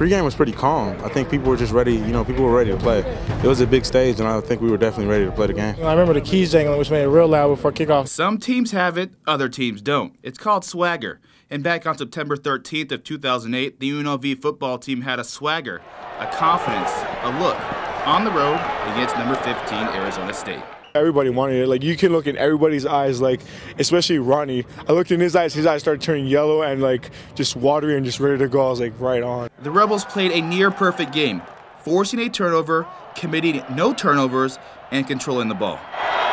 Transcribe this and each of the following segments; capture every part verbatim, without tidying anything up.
Pre-game was pretty calm. I think people were just ready, you know, people were ready to play. It was a big stage, and I think we were definitely ready to play the game. I remember the keys jangling, which made it real loud before kickoff. Some teams have it, other teams don't. It's called swagger. And back on September thirteenth of two thousand eight, the U N L V football team had a swagger, a confidence, a look, on the road against number fifteen, Arizona State. Everybody wanted it. Like, you can look in everybody's eyes, like, especially Ronnie. I looked in his eyes, his eyes started turning yellow and, like, just watery and just ready to go. I was like, right on. The Rebels played a near-perfect game, forcing a turnover, committing no turnovers, and controlling the ball.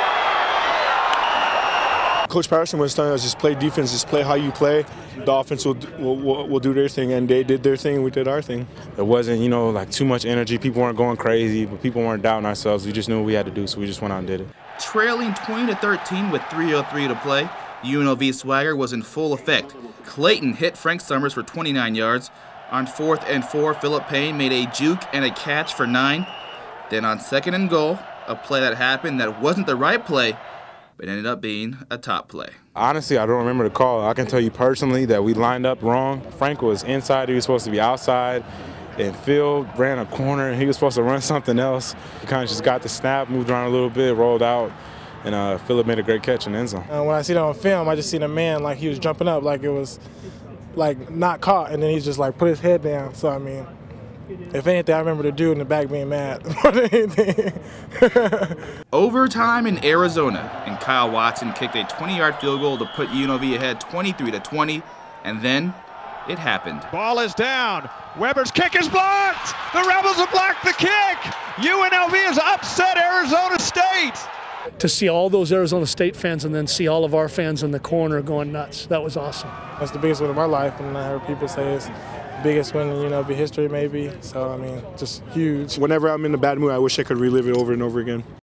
Coach Patterson was telling us, just play defense, just play how you play. The offense will, will, will do their thing, and they did their thing, and we did our thing. It wasn't, you know, like too much energy. People weren't going crazy, but people weren't doubting ourselves. We just knew what we had to do, so we just went out and did it. Trailing twenty to thirteen with three oh three to play, U N L V swagger was in full effect. Clayton hit Frank Summers for twenty-nine yards. On fourth and four, Philip Payne made a juke and a catch for nine. Then on second and goal, a play that happened that wasn't the right play, but ended up being a top play. Honestly, I don't remember the call. I can tell you personally that we lined up wrong. Frank was inside, he was supposed to be outside, and Phil ran a corner, and he was supposed to run something else. He kind of just got the snap, moved around a little bit, rolled out, and uh, Philip made a great catch in the end zone. Uh, when I see that on film, I just seen a man like he was jumping up like it was like not caught, and then he just like put his head down. So, I mean, if anything, I remember the dude in the back being mad more than anything. Overtime in Arizona, and Kyle Watson kicked a twenty-yard field goal to put U N L V ahead twenty-three to twenty, and then it happened. Ball is down. Weber's kick is blocked. The Rebels have blocked the kick. U N L V has upset Arizona State. To see all those Arizona State fans and then see all of our fans in the corner going nuts, that was awesome. That's the biggest win of my life, and I heard people say it's biggest win in U N L V history maybe, so I mean, just huge. Whenever I'm in a bad mood, I wish I could relive it over and over again.